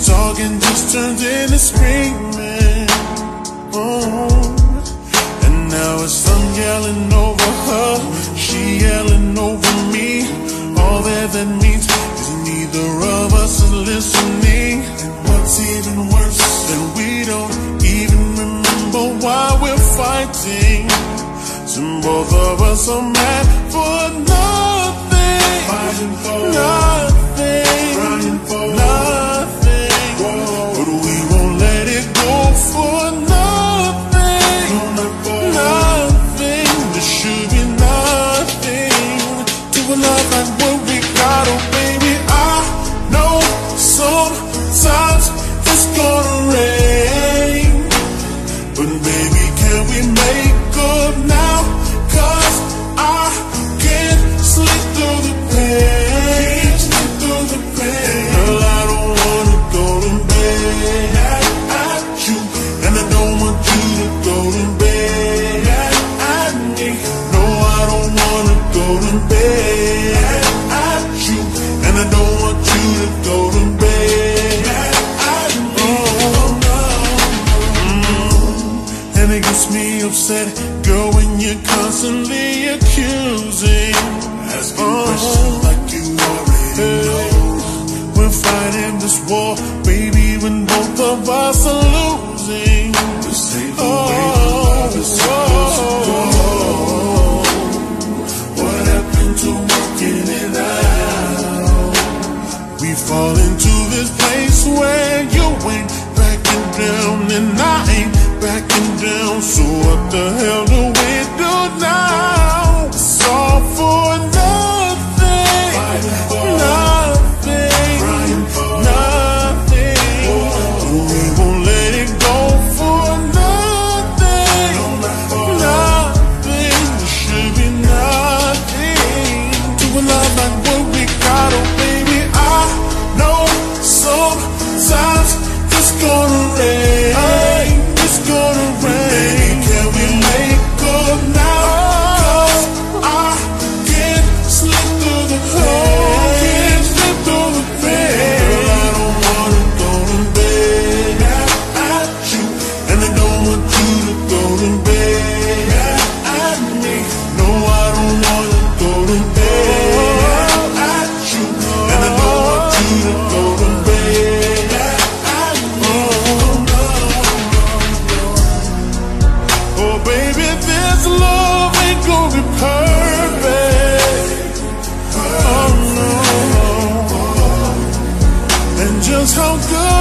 talking just turns into screaming. And now it's I'm yelling over her, she yelling over me. All that means is neither of us is listening. And what's even worse than we don't even remember why we're fighting. So both of us are mad for nothing, fighting for nothing, crying for nothing. But we won't let it go for nothing, nothing. There should be nothing to a love like what we got. Oh baby, I know sometimes it's gonna rain, but baby, can we make up now? 'Cause I can't sleep through the pain, Girl, I don't wanna go to bed at you, and I don't want you to go to bed at me. No, I don't wanna go to bed at you, and I don't want you to go to bed at me. And it gets me upset, girl, when you're constantly accusing, asking questions like you already know. We're fighting this war, baby, when both of us are losing. This ain't the way the love is supposed to go. What happened to working it out? We fall into this place where you ain't backing down and I ain't backing down. So what the hell do we do now? It's all for nothing, nothing, nothing. We won't let it go for nothing, nothing. There should be nothing to a love like what we got. Oh baby, I know sometimes it's gonna rain, it's gonna rain. Can we make up now? 'Cause I can't slip through the pain, can't slip through the pain. Girl, I don't wanna go to bed at you, and I don't want you to go to bed at me. No, I don't wanna go to bed at you, and I don't want you to go to bed at me. Oh baby, this love ain't gonna be perfect. Oh no. And just how good